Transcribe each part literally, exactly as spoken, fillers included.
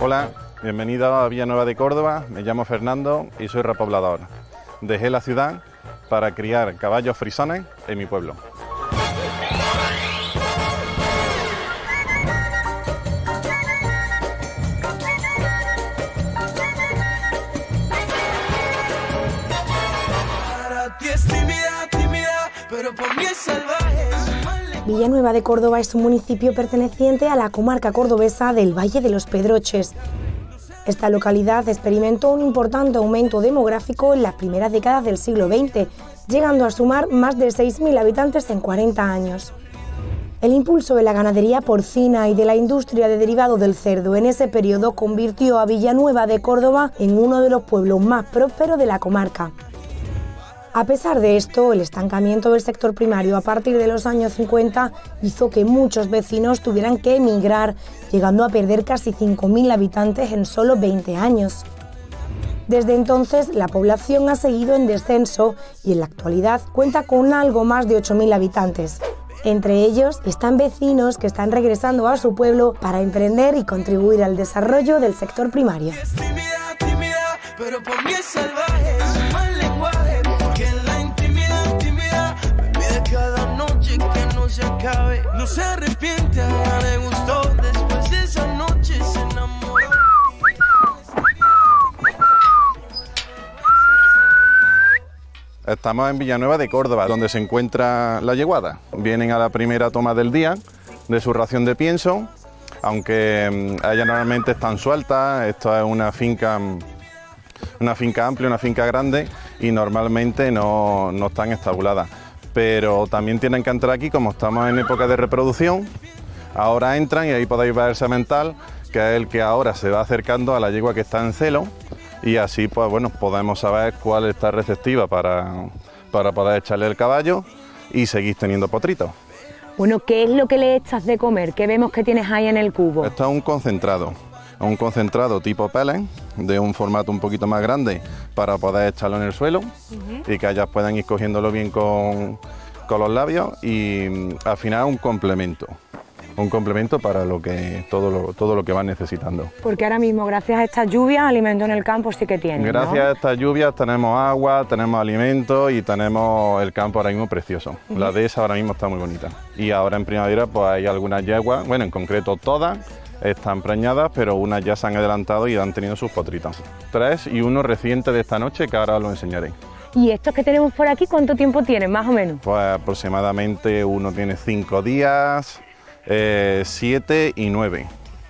Hola, bienvenido a Villanueva de Córdoba, me llamo Fernando y soy repoblador. Dejé la ciudad para criar caballos frisones en mi pueblo. Villanueva de Córdoba es un municipio perteneciente a la comarca cordobesa del Valle de los Pedroches. Esta localidad experimentó un importante aumento demográfico en las primeras décadas del siglo veinte, llegando a sumar más de seis mil habitantes en cuarenta años. El impulso de la ganadería porcina y de la industria de derivado del cerdo en ese periodo convirtió a Villanueva de Córdoba en uno de los pueblos más prósperos de la comarca. A pesar de esto, el estancamiento del sector primario a partir de los años cincuenta hizo que muchos vecinos tuvieran que emigrar, llegando a perder casi cinco mil habitantes en solo veinte años. Desde entonces, la población ha seguido en descenso y en la actualidad cuenta con algo más de ocho mil habitantes. Entre ellos están vecinos que están regresando a su pueblo para emprender y contribuir al desarrollo del sector primario. Se acabe, no se arrepiente, a ella le gustó, después de esa noche se enamoró. Estamos en Villanueva de Córdoba, donde se encuentra la yeguada. Vienen a la primera toma del día de su ración de pienso, aunque ellas normalmente están sueltas. Esto es una finca, una finca amplia, una finca grande y normalmente no, no están estabuladas. Pero también tienen que entrar aquí, como estamos en época de reproducción, ahora entran y ahí podéis ver el semental, que es el que ahora se va acercando a la yegua que está en celo, y así pues bueno, podemos saber cuál está receptiva para, para poder echarle el caballo y seguir teniendo potritos. Bueno, ¿qué es lo que le echas de comer? ¿Qué vemos que tienes ahí en el cubo? Esto es un concentrado, un concentrado tipo pellet, de un formato un poquito más grande para poder echarlo en el suelo uh-huh. y que ellas puedan ir cogiéndolo bien con, con los labios y al final un complemento, un complemento para lo que, todo, lo, todo lo que van necesitando. Porque ahora mismo, gracias a estas lluvias, alimento en el campo sí que tienen, Gracias ¿no? a estas lluvias tenemos agua, tenemos alimento y tenemos el campo ahora mismo precioso. Uh-huh. La dehesa ahora mismo está muy bonita. Y ahora en primavera pues hay algunas yeguas, bueno en concreto todas, están preñadas, pero unas ya se han adelantado y han tenido sus potritos. Tres y uno reciente de esta noche que ahora os lo enseñaré. ¿Y estos que tenemos por aquí cuánto tiempo tienen, más o menos? Pues aproximadamente uno tiene cinco días, eh, siete y nueve.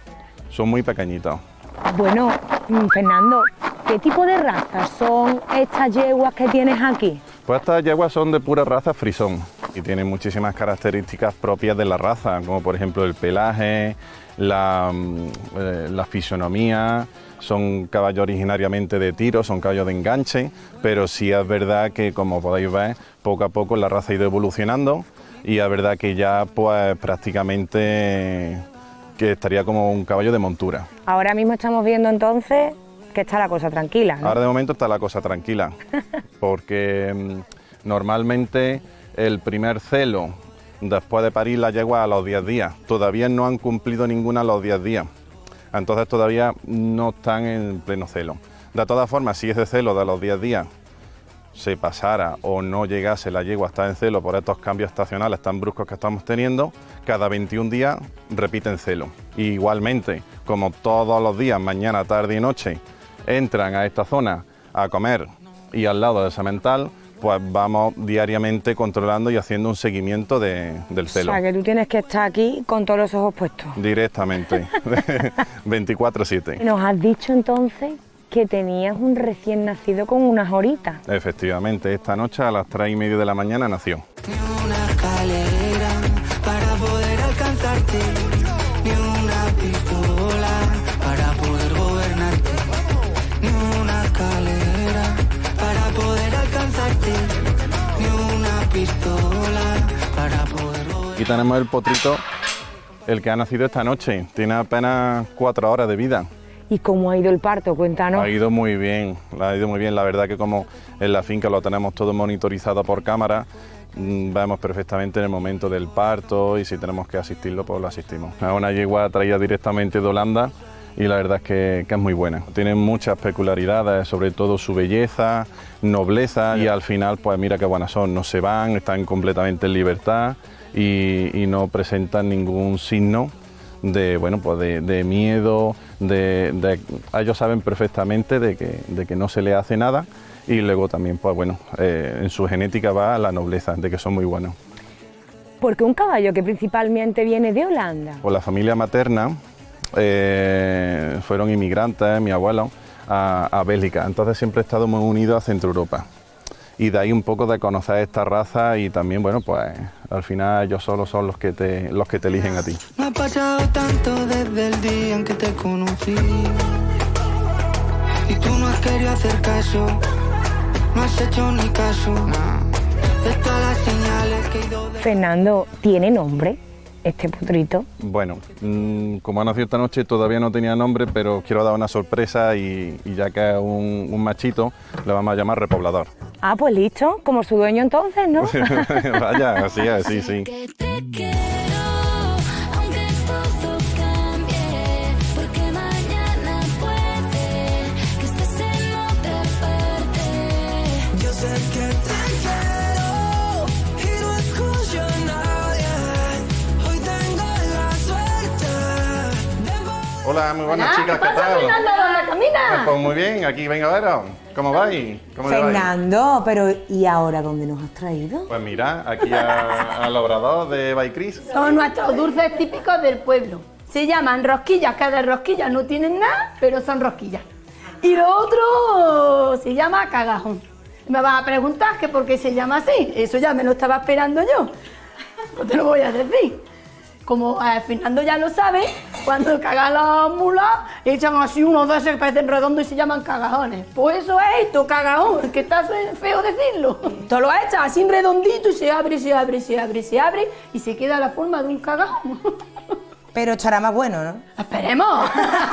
Son muy pequeñitos. Bueno, Fernando, ¿qué tipo de razas son estas yeguas que tienes aquí? Pues estas yeguas son de pura raza frisón y tienen muchísimas características propias de la raza, como por ejemplo el pelaje, la, eh, la fisonomía. Son caballos originariamente de tiro, son caballos de enganche, pero sí es verdad que, como podéis ver, poco a poco la raza ha ido evolucionando y es verdad que ya pues prácticamente que estaría como un caballo de montura. Ahora mismo estamos viendo entonces que está la cosa tranquila, ¿no? Ahora de momento está la cosa tranquila, porque mmm, normalmente el primer celo después de parir la yegua a los diez días, todavía no han cumplido ninguna a los diez días, entonces todavía no están en pleno celo. De todas formas, si ese celo de los diez días se pasara o no llegase la yegua a estar en celo por estos cambios estacionales tan bruscos que estamos teniendo, cada veintiún días repiten celo. Y igualmente, como todos los días, mañana, tarde y noche, entran a esta zona a comer y al lado del semental, pues vamos diariamente controlando y haciendo un seguimiento de, del celo. O sea, que tú tienes que estar aquí con todos los ojos puestos. Directamente, veinticuatro siete. Nos has dicho entonces que tenías un recién nacido con unas horitas. Efectivamente, esta noche a las tres y media de la mañana nació. Ni una escalera para poder alcanzarte, ni una pistola para poder gobernarte, ni una escalera para poder alcanzarte, ni una pistola para poder gobernarte. Aquí tenemos el potrito, el que ha nacido esta noche, tiene apenas cuatro horas de vida. ¿Y cómo ha ido el parto? Cuéntanos. Ha ido muy bien, ha ido muy bien. La verdad que como en la finca lo tenemos todo monitorizado por cámara, vemos perfectamente en el momento del parto y si tenemos que asistirlo, pues lo asistimos. Es una yegua traída directamente de Holanda y la verdad es que, que es muy buena. Tiene muchas peculiaridades, sobre todo su belleza, nobleza, y al final pues mira qué buenas son, no se van, están completamente en libertad y, y no presentan ningún signo de, bueno, pues de, de miedo, de, de, ellos saben perfectamente de que, de que no se les hace nada, y luego también pues bueno, eh, en su genética va la nobleza, de que son muy buenos. Porque un caballo que principalmente viene de Holanda. Pues la familia materna eh, fueron inmigrantes, mi abuelo, a, a Bélgica, entonces siempre he estado muy unido a Centro Europa. Y de ahí un poco de conocer esta raza y también, bueno, pues al final ellos solo son los que te, los que te eligen a ti. Me ha pasado tanto desde el día en que te conocí y tú no has querido hacer caso, no has hecho ni caso de todas las señales que he ido de... Fernando, ¿tiene nombre este potrito? Bueno, mmm, como ha nacido esta noche todavía no tenía nombre, pero quiero dar una sorpresa y, y ya que es un, un machito, le vamos a llamar Repoblador. Ah, pues listo, como su dueño entonces, ¿no? Vaya, así es, sí, sí. Hola, muy buenas Hola, chicas, ¿qué ¿qué pasa, tal? Fernando? ¿Dónde caminas? Pues muy bien, aquí venga a veros. ¿Cómo vais? ¿Cómo le vais? Fernando, pero ¿y ahora dónde nos has traído? Pues mira, aquí a- al obrador de Baicris. Son nuestros dulces típicos del pueblo. Se llaman rosquillas, que de rosquillas no tienen nada, pero son rosquillas. Y lo otro se llama cagajón. Me vas a preguntar que por qué se llama así. Eso ya me lo estaba esperando yo. No te lo voy a decir. Como eh, Fernando ya lo sabe, cuando cagan las mulas, echan así unos de esos que parecen redondos y se llaman cagajones. Pues eso es esto, cagajón, que está feo decirlo. Tú lo echas así redondito y se abre, se abre, se abre, se abre y se queda la forma de un cagajón. Pero estará más bueno, ¿no? ¡Esperemos!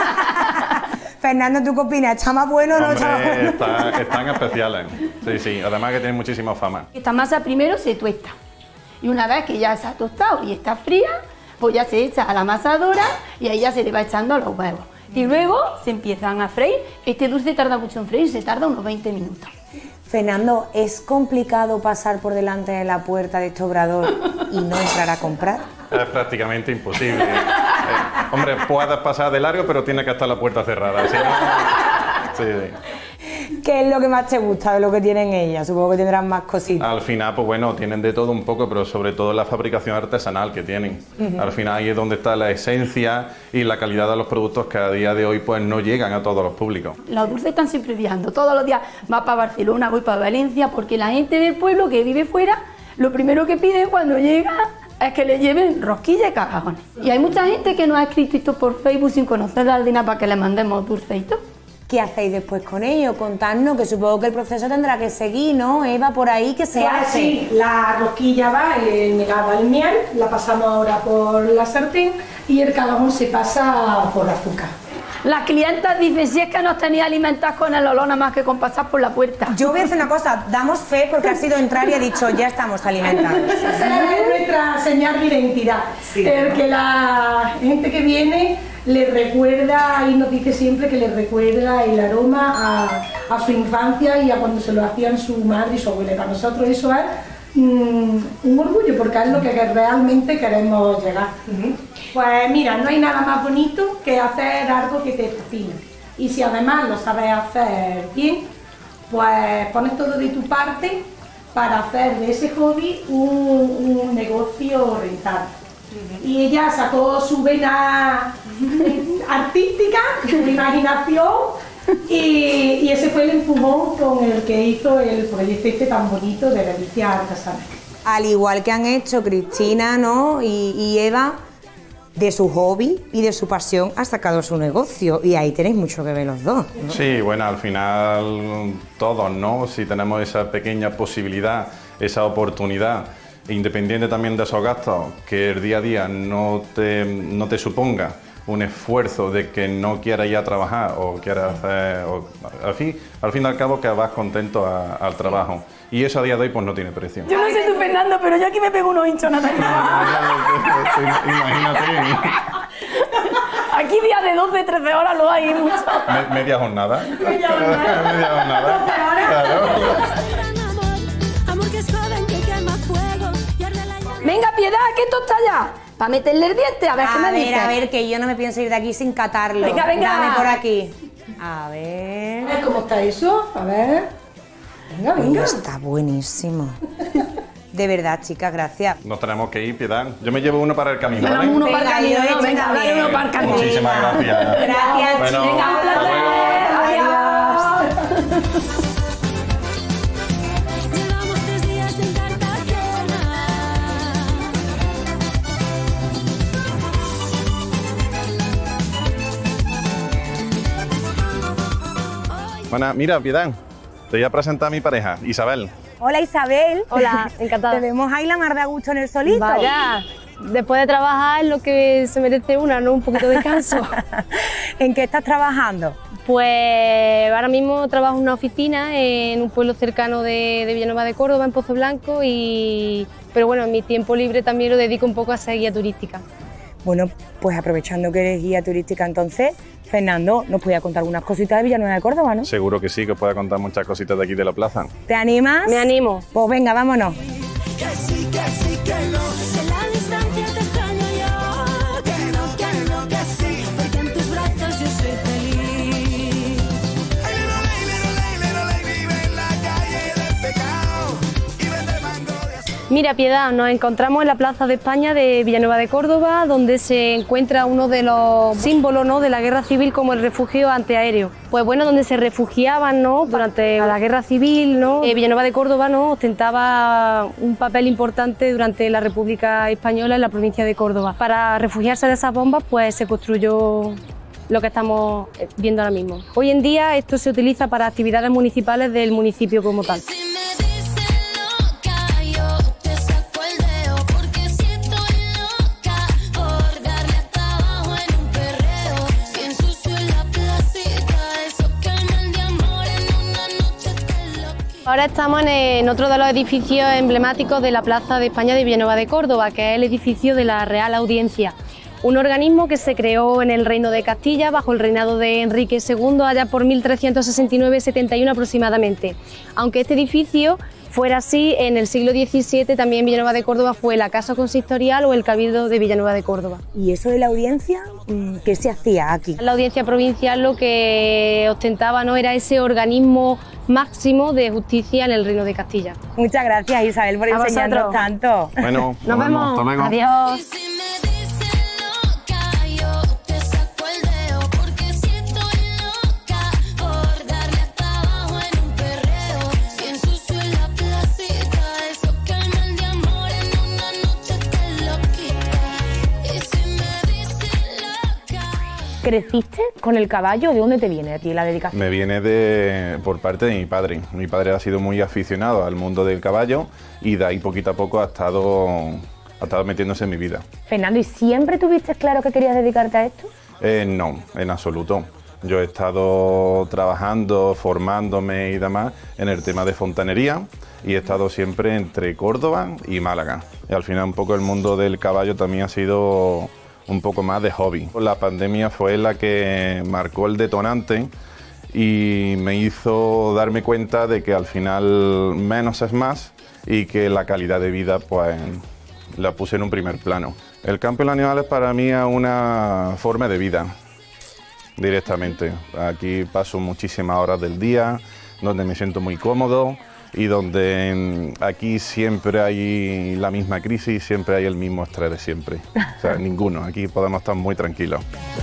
Fernando, ¿tú qué opinas? ¿Está más bueno o no está más Hombre, bueno? está- están especiales. Sí, sí, además que tienen muchísima fama. Esta masa primero se tuesta. Y una vez que ya se ha tostado y está fría, pues ya se echa a la amasadora y ahí ya se le va echando los huevos. Y luego se empiezan a freír. Este dulce tarda mucho en freír, se tarda unos veinte minutos. Fernando, ¿es complicado pasar por delante de la puerta de este obrador y no entrar a comprar? Es prácticamente imposible. Eh, hombre, puedes pasar de largo, pero tiene que estar la puerta cerrada. Si no... sí, sí. ¿Qué es lo que más te gusta de lo que tienen ellas? Supongo que tendrán más cositas. Al final, pues bueno, tienen de todo un poco, pero sobre todo la fabricación artesanal que tienen. Uh-huh. Al final ahí es donde está la esencia y la calidad de los productos que a día de hoy pues no llegan a todos los públicos. Los dulces están siempre viajando. Todos los días va para Barcelona, voy para Valencia, porque la gente del pueblo que vive fuera, lo primero que pide cuando llega es que le lleven rosquillas y cagajones. Y hay mucha gente que nos ha escrito esto por Facebook sin conocer la aldina para que le mandemos dulces y todo. ¿Qué hacéis después con ello? Contadnos, que supongo que el proceso tendrá que seguir, ¿no? Eva, por ahí, ¿qué se Pues hace? sí, la rosquilla va eh, negada al miel, la pasamos ahora por la sartén y el cagajón se pasa por azúcar. Las clientas dicen, si es que nos tenía alimentadas con el olor nada más que con pasar por la puerta. Yo voy a hacer una cosa, damos fe porque ha sido entrar y ha dicho, ya estamos alimentados. Esa es nuestra señal de identidad. Sí. El que la gente que viene le recuerda, y nos dice siempre que le recuerda el aroma a, a su infancia y a cuando se lo hacían su madre y su abuela. Y para nosotros eso es mm, un orgullo, porque es lo que realmente queremos llegar. Uh-huh. Pues mira, no hay nada más bonito que hacer algo que te fascina. Y si además lo sabes hacer bien, pues pones todo de tu parte para hacer de ese hobby un, un negocio rentable. Uh-huh. Y ella sacó su vena artística, su imaginación, y, y ese fue el empujón con el que hizo el proyecto este tan bonito de Delicias Artesanales. Al igual que han hecho Cristina, ¿no? y, y Eva, de su hobby y de su pasión ha sacado su negocio, y ahí tenéis mucho que ver los dos, ¿no? Sí, bueno, al final todos, ¿no? Si tenemos esa pequeña posibilidad, esa oportunidad, independiente también de esos gastos, que el día a día no te, no te suponga un esfuerzo de que no quieras ir a trabajar o quieras hacer... O, al, fin, al fin y al cabo que vas contento a, al trabajo. Y eso a día de hoy pues no tiene precio. Yo no sé tú, Fernando, pero yo aquí me pego unos hinchones. Imagínate. Aquí día de doce, trece horas lo hay mucho. Me, media jornada. Media jornada. Media jornada. Claro. Venga, Piedad, que esto está ya. Para meterle el diente, a ver qué me A ver, dice. a ver, que yo no me pienso ir de aquí sin catarlo. Venga, venga. Dame por aquí. A ver. ¿Cómo está eso? A ver. Venga, Uy, venga. está buenísimo. De verdad, chicas, gracias. Nos tenemos que ir, Piedad. Yo me llevo uno para el camino, Venga, ¿vale? uno Venga, para el yo camino, he no, hecho venga, también. dale uno para el camino. Muchísimas gracias. Gracias, Bueno, Venga, un hasta luego. placer. Adiós. Llevamos tres días en Cartagena. Bueno, mira, Piedad, te voy a presentar a mi pareja, Isabel. Hola, Isabel. Hola, encantada. Te vemos ahí la mar de a gusto en el solito. Vaya, después de trabajar es lo que se merece una, ¿no? Un poquito de descanso. ¿En qué estás trabajando? Pues ahora mismo trabajo en una oficina en un pueblo cercano de, de Villanueva de Córdoba, en Pozo Blanco, y, pero bueno, en mi tiempo libre también lo dedico un poco a ser guía turística. Bueno, pues aprovechando que eres guía turística entonces, Fernando, nos podía contar algunas cositas de Villanueva de Córdoba, ¿no? Seguro que sí, que os pueda contar muchas cositas de aquí de la plaza. ¿Te animas? Me animo. Pues venga, vámonos. Que sí, que sí, que no. En la distancia te extraño yo. Que no, que no, que sí. Porque en tus brazos yo soy feliz. Ay, little lady, little lady, little lady, vive en la calle del pecado y vende mango de azúcar. Mira, Piedad, nos encontramos en la Plaza de España de Villanueva de Córdoba, donde se encuentra uno de los símbolos, ¿no?, de la guerra civil, como el refugio antiaéreo. Pues bueno, donde se refugiaban, ¿no?, durante la guerra civil, ¿no? Eh, Villanueva de Córdoba, ¿no?, ostentaba un papel importante durante la República Española en la provincia de Córdoba. Para refugiarse de esas bombas, pues se construyó lo que estamos viendo ahora mismo. Hoy en día esto se utiliza para actividades municipales del municipio como tal. Si me dicen loca, yo te saco el dedo. Porque si estoy loca por darle hasta abajo en un perreo. Si ensucio la placita, eso que el mal de amor en una noche te lo quita. Ahora estamos en, en otro de los edificios emblemáticos de la Plaza de España de Villanueva de Córdoba, que es el edificio de la Real Audiencia, un organismo que se creó en el Reino de Castilla bajo el reinado de Enrique segundo allá por mil trescientos sesenta y nueve setenta y uno aproximadamente. Aunque este edificio fuera así, en el siglo diecisiete también Villanueva de Córdoba fue la Casa Consistorial o el Cabildo de Villanueva de Córdoba. ¿Y eso de la audiencia? mm, ¿Qué se hacía aquí? La audiencia provincial lo que ostentaba, ¿no?, era ese organismo máximo de justicia en el Reino de Castilla. Muchas gracias, Isabel, por A enseñarnos vosotros. tanto. Bueno, Nos vemos. Hasta luego. Adiós. Y si me dicen loca, yo te saco el dedo. Porque si estoy loca por darle hasta abajo en un perreo. Si ensucio la placita, eso que el mal de amor en una noche te lo quita. Y si me dicen loca. ¿Creciste con el caballo? ¿De dónde te viene a ti la dedicación? Me viene de, por parte de mi padre. Mi padre ha sido muy aficionado al mundo del caballo y de ahí poquito a poco ha estado, ha estado metiéndose en mi vida. Fernando, ¿y siempre tuviste claro que querías dedicarte a esto? Eh, no, en absoluto. Yo he estado trabajando, formándome y demás en el tema de fontanería y he estado siempre entre Córdoba y Málaga. Y al final un poco el mundo del caballo también ha sido un poco más de hobby. La pandemia fue la que marcó el detonante y me hizo darme cuenta de que al final menos es más y que la calidad de vida pues la puse en un primer plano. El campo y los animales para mí es una forma de vida directamente. Aquí paso muchísimas horas del día, donde me siento muy cómodo y donde mm, aquí siempre hay la misma crisis, siempre hay el mismo estrés de siempre. O sea, ninguno. Aquí podemos estar muy tranquilos.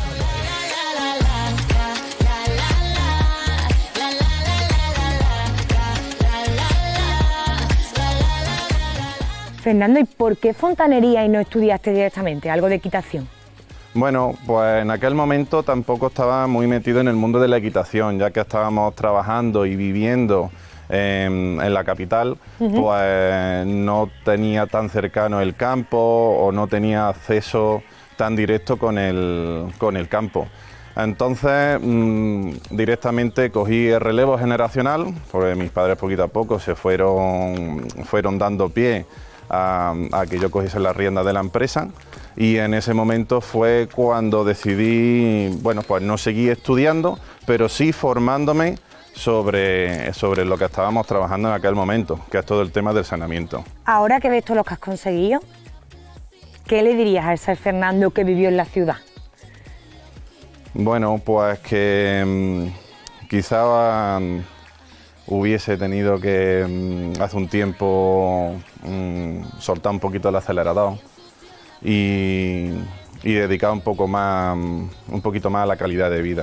Fernando, ¿y por qué fontanería y no estudiaste directamente algo de equitación? Bueno, pues en aquel momento tampoco estaba muy metido en el mundo de la equitación, ya que estábamos trabajando y viviendo en, en la capital, uh-huh. pues no tenía tan cercano el campo o no tenía acceso tan directo con el, con el campo. Entonces mmm, directamente cogí el relevo generacional, porque mis padres poquito a poco se fueron, fueron dando pie a, a que yo cogiese las riendas de la empresa, y en ese momento fue cuando decidí, bueno, pues no seguir estudiando, pero sí formándome sobre, sobre lo que estábamos trabajando en aquel momento, que es todo el tema del saneamiento. Ahora que ves todo lo que has conseguido, ¿qué le dirías a ese Fernando que vivió en la ciudad? Bueno, pues que mmm, quizá um, hubiese tenido que mmm, hace un tiempo mmm, soltar un poquito el acelerador y, y dedicar un poco más, um, un poquito más a la calidad de vida.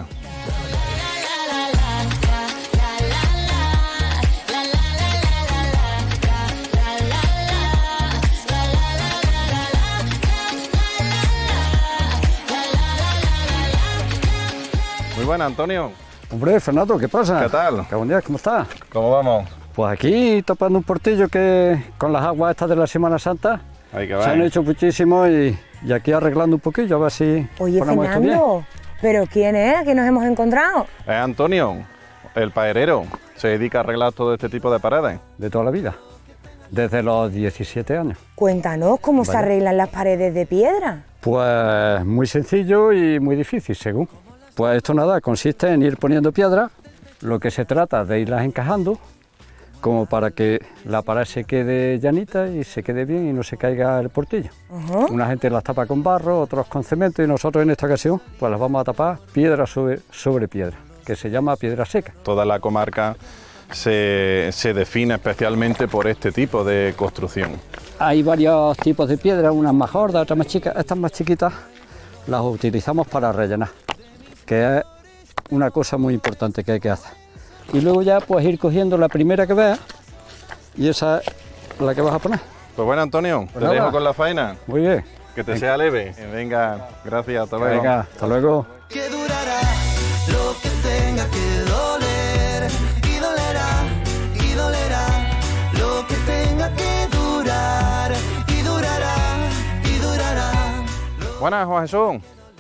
Muy buena, Antonio. Hombre, Fernando, ¿qué pasa? ¿Qué tal? Qué buen día, ¿cómo estás? ¿Cómo vamos? Pues aquí tapando un portillo que con las aguas estas de la Semana Santa Hay que se han hecho muchísimo y, y aquí arreglando un poquillo a ver si Oye, ponemos esto bien. Fernando, ¿pero quién es? ¿Qué nos hemos encontrado? Es Antonio, el paerero. Se dedica a arreglar todo este tipo de paredes. De toda la vida, desde los diecisiete años. Cuéntanos cómo se Vale. arreglan las paredes de piedra. Pues muy sencillo y muy difícil, según. Pues esto nada, consiste en ir poniendo piedras, lo que se trata de irlas encajando, como para que la pared se quede llanita y se quede bien y no se caiga el portillo. Ajá. Una gente las tapa con barro, otros con cemento y nosotros en esta ocasión pues las vamos a tapar piedra sobre, sobre piedra, que se llama piedra seca. Toda la comarca se, se define especialmente por este tipo de construcción. Hay varios tipos de piedra, unas más gordas, otras más chicas. Estas más chiquitas las utilizamos para rellenar, que es una cosa muy importante que hay que hacer. Y luego ya pues ir cogiendo la primera que veas y esa es la que vas a poner. Pues bueno, Antonio, Pues te nada. dejo con la faena. Muy bien. Que te sea leve. Venga, gracias, hasta luego. Venga, hasta luego. Que durará lo que tenga que doler y dolerá y dolerá lo que tenga que durar y durará y durará. Buenas, Juan Jesús.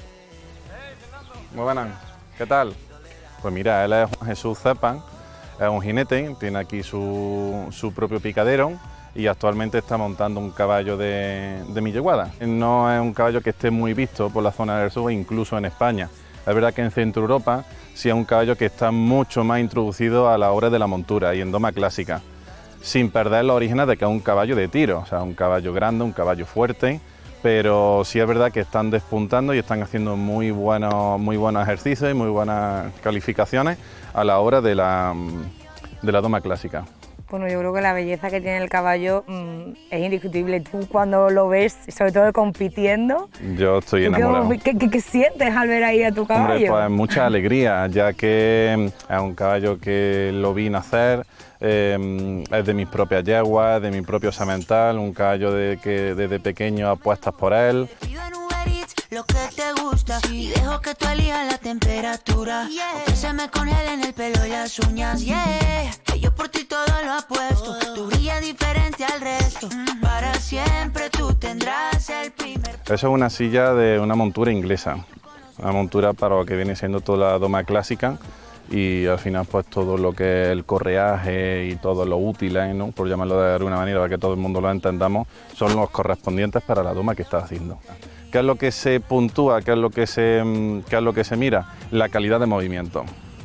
Muy buenas. ¿Qué tal? Pues mira, él es Juan Jesús Cepan, es un jinete, tiene aquí su, su propio picadero y actualmente está montando un caballo de, de mi yeguada. No es un caballo que esté muy visto por la zona del sur, incluso en España. Es verdad que en Centro Europa sí es un caballo que está mucho más introducido a la hora de la montura y en doma clásica, sin perder los orígenes de que es un caballo de tiro, o sea, un caballo grande, un caballo fuerte, pero sí es verdad que están despuntando y están haciendo muy buenos, muy buenos ejercicios y muy buenas calificaciones a la hora de la, de la doma clásica. Bueno, yo creo que la belleza que tiene el caballo mmm, es indiscutible. Tú cuando lo ves, sobre todo compitiendo, Yo estoy ¿tú enamorado. ¿qué, qué, qué sientes al ver ahí a tu caballo? Hombre, pues mucha alegría, ya que es un caballo que lo vi nacer, eh, es de mis propias yeguas, de mi propio semental, un caballo de que desde pequeño apuestas por él. Pido en Uber Eats lo que te gusta y dejo que tú elijas la temperatura. O que se me congelen el pelo y las uñas, yeah. Que yo por ti todo lo apuesto. Tú brillas diferente al resto. Para siempre tú tendrás el primer. Eso es una silla de una montura inglesa, una montura para lo que viene siendo toda la doma clásica y al final pues todo lo que es el correaje y todo lo útiles, ¿no?, por llamarlo de alguna manera para que todo el mundo lo entendamos, son los correspondientes para la doma que está haciendo. ¿Qué es lo que se puntúa? ¿Qué es lo que se, qué es lo que se mira? La calidad de movimiento.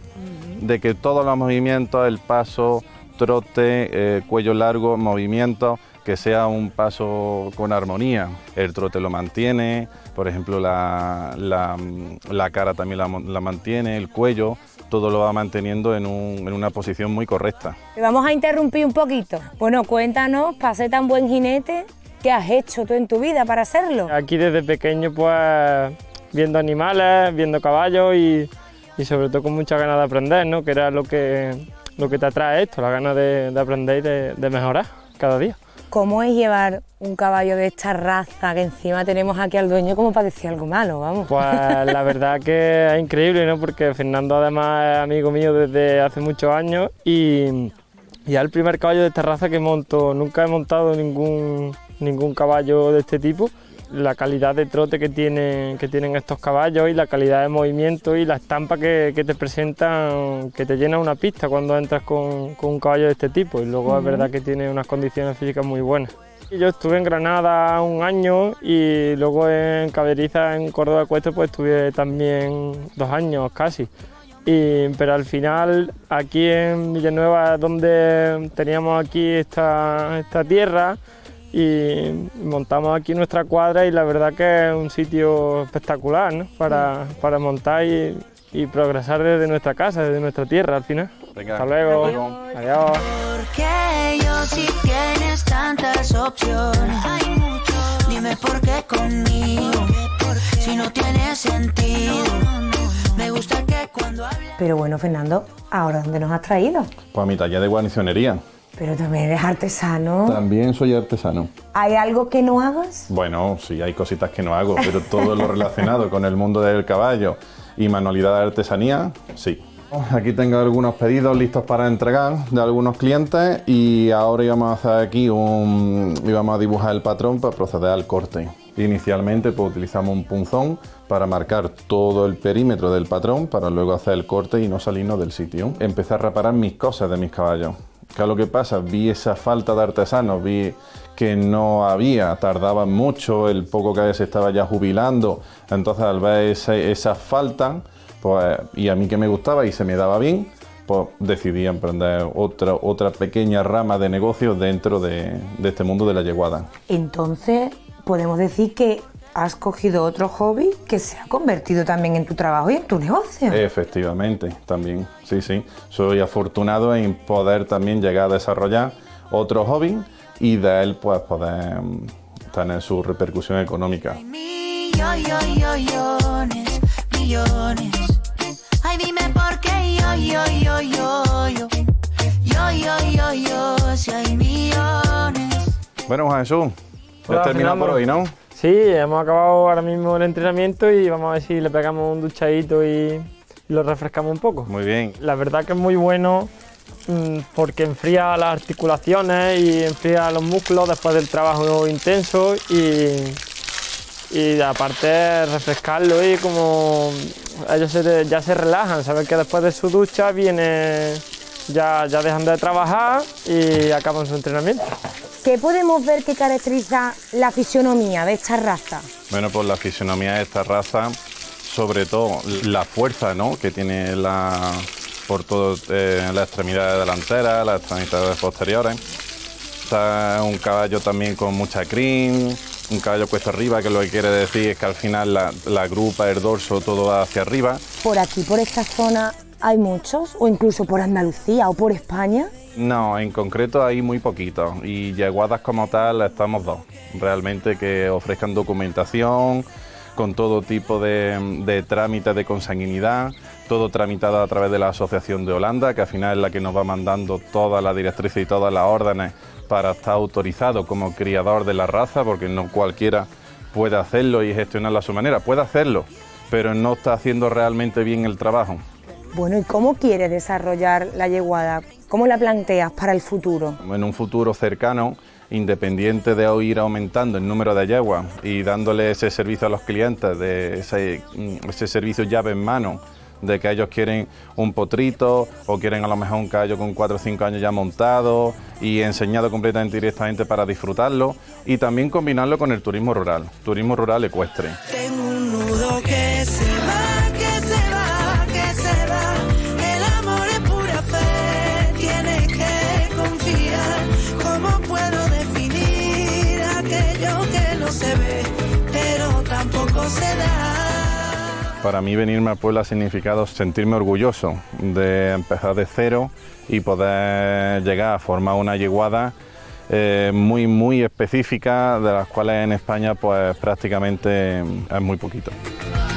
De que todos los movimientos, el paso, trote, eh, cuello largo, movimiento, que sea un paso con armonía. El trote lo mantiene, por ejemplo la, la, la cara también la, la mantiene, el cuello, todo lo va manteniendo en, un, en una posición muy correcta. Te vamos a interrumpir un poquito. Bueno, cuéntanos, para ser tan buen jinete, ¿qué has hecho tú en tu vida para hacerlo? Aquí desde pequeño pues viendo animales, viendo caballos y, y sobre todo con muchas ganas de aprender, ¿no?, que era lo que, lo que te atrae esto, la ganas de, de aprender y de, de mejorar cada día. ¿Cómo es llevar un caballo de esta raza que encima tenemos aquí al dueño como para decir algo malo, vamos? Pues la verdad que es increíble, ¿no?, porque Fernando además es amigo mío desde hace muchos años y, y es el primer caballo de esta raza que monto. Nunca he montado ningún, ningún caballo de este tipo. La calidad de trote que tienen, que tienen estos caballos y la calidad de movimiento y la estampa que, que te presentan, que te llena una pista cuando entras con, con un caballo de este tipo. Y luego uh-huh. es verdad que tiene unas condiciones físicas muy buenas. Yo estuve en Granada un año y luego en Caberiza, en Córdoba Ecuestre, pues estuve también dos años casi. Y, pero al final aquí en Villanueva, donde teníamos aquí esta, esta tierra, y montamos aquí nuestra cuadra, y la verdad que es un sitio espectacular, ¿no? para, para montar y, y progresar desde nuestra casa, desde nuestra tierra al final. Venga, hasta luego. adiós. Adiós. Porque yo si tienes tantas opciones, dime por qué conmigo, si no tiene sentido. Me gusta que cuando hables... Pero bueno, Fernando, ¿ahora dónde nos has traído? Pues a mi taller de guarnicionería. Pero también eres artesano. También soy artesano. ¿Hay algo que no hagas? Bueno, sí, hay cositas que no hago, pero todo lo relacionado con el mundo del caballo y manualidad de artesanía, sí. Aquí tengo algunos pedidos listos para entregar de algunos clientes y ahora íbamos a hacer aquí un... íbamos a dibujar el patrón para proceder al corte. Inicialmente pues utilizamos un punzón para marcar todo el perímetro del patrón para luego hacer el corte y no salirnos del sitio. Empecé a reparar mis cosas de mis caballos. ¿Qué es lo que pasa? Vi esa falta de artesanos, vi que no había, tardaban mucho, el poco que se estaba ya jubilando. Entonces al ver esa, esa falta, pues, y a mí que me gustaba y se me daba bien, pues decidí emprender otra, otra pequeña rama de negocio dentro de, de este mundo de la yeguada. Entonces, podemos decir que has cogido otro hobby que se ha convertido también en tu trabajo y en tu negocio. Efectivamente, también, sí, sí. Soy afortunado en poder también llegar a desarrollar otro hobby y de él pues poder um, tener su repercusión económica. Millones, millones. Ay, dime por qué yo, yo, yo, yo, yo. Yo, yo, yo, yo, si hay millones. Bueno, Juan Jesús, ya Hola, terminado por hoy, ¿no? Sí, hemos acabado ahora mismo el entrenamiento y vamos a ver si le pegamos un duchadito y, y lo refrescamos un poco. Muy bien. La verdad que es muy bueno mmm, porque enfría las articulaciones y enfría los músculos después del trabajo intenso y, y aparte refrescarlo y como ellos se, ya se relajan, saben que después de su ducha viene, ya, ya dejan de trabajar y acaban su entrenamiento. ¿Qué podemos ver que caracteriza la fisionomía de esta raza? Bueno, pues la fisionomía de esta raza, sobre todo la fuerza, ¿no?, que tiene la, por todo eh, las extremidades delanteras, las extremidades posteriores. Está un caballo también con mucha crin, un caballo cuesta arriba, que lo que quiere decir es que al final la, la grupa, el dorso, todo va hacia arriba. ¿Por aquí, por esta zona, hay muchos? ¿O incluso por Andalucía o por España? No, en concreto hay muy poquitos y yeguadas como tal estamos dos. Realmente que ofrezcan documentación con todo tipo de, de trámites de consanguinidad, todo tramitado a través de la Asociación de Holanda, que al final es la que nos va mandando todas las directrices y todas las órdenes para estar autorizado como criador de la raza, porque no cualquiera puede hacerlo y gestionarlo a su manera. Puede hacerlo, pero no está haciendo realmente bien el trabajo. Bueno, ¿y cómo quieres desarrollar la yeguada? ¿Cómo la planteas para el futuro? En un futuro cercano, independiente de ir aumentando el número de yeguas y dándole ese servicio a los clientes, de ese, ese servicio llave en mano, de que ellos quieren un potrito o quieren a lo mejor un caballo con cuatro o cinco años ya montado y enseñado completamente directamente para disfrutarlo, y también combinarlo con el turismo rural, turismo rural ecuestre. Tengo un nudo que se va, que se va, que se va. El amor es pura fe, tienes que confiar. ¿Cómo puedo definir aquello que no se ve, pero tampoco se da? Para mí venirme a Puebla ha significado sentirme orgulloso de empezar de cero y poder llegar a formar una yeguada eh, muy muy específica, de las cuales en España pues prácticamente es muy poquito.